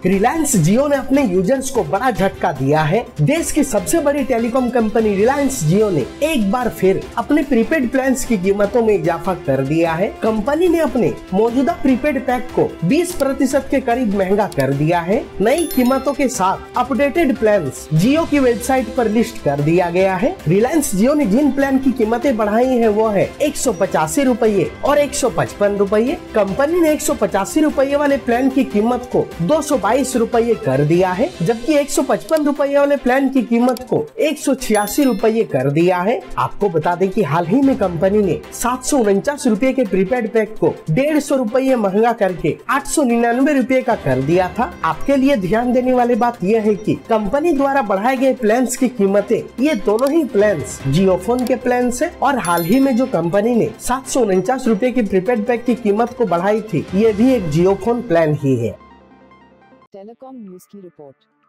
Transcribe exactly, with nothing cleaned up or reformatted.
रिलायंस जियो ने अपने यूजर्स को बड़ा झटका दिया है। देश की सबसे बड़ी टेलीकॉम कंपनी रिलायंस जियो ने एक बार फिर अपने प्रीपेड प्लान्स की कीमतों में इजाफा कर दिया है। कंपनी ने अपने मौजूदा प्रीपेड पैक को बीस प्रतिशत के करीब महंगा कर दिया है। नई कीमतों के साथ अपडेटेड प्लान्स जियो की वेबसाइट पर लिस्ट कर दिया गया है। रिलायंस जियो ने जिन प्लान की कीमतें बढ़ाई है वो है एक सौ पचासी रूपए और एक सौ पचपन रूपए। कंपनी ने एक सौ पचासी रूपए वाले प्लान की कीमत को दो सौ बाईस रूपए कर दिया है, जबकि एक सौ पचपन रूपए वाले प्लान की कीमत को एक सौ छियासी रूपए कर दिया है। आपको बता दें कि हाल ही में कंपनी ने सात सौ उनचास रूपए के प्रीपेड पैक को डेढ़ सौ रूपए महंगा करके आठ सौ निन्यानवे रूपए का कर दिया था। आपके लिए ध्यान देने वाली बात यह है कि कंपनी द्वारा बढ़ाए गए प्लान्स की कीमतें ये दोनों ही प्लान्स जियो फोन के प्लान्स है, और हाल ही में जो कंपनी ने सात सौ उनचास रूपए की प्रीपेड पैक की कीमत को बढ़ाई थी ये भी एक जियो फोन प्लान ही है। टेलीकॉम न्यूज की रिपोर्ट।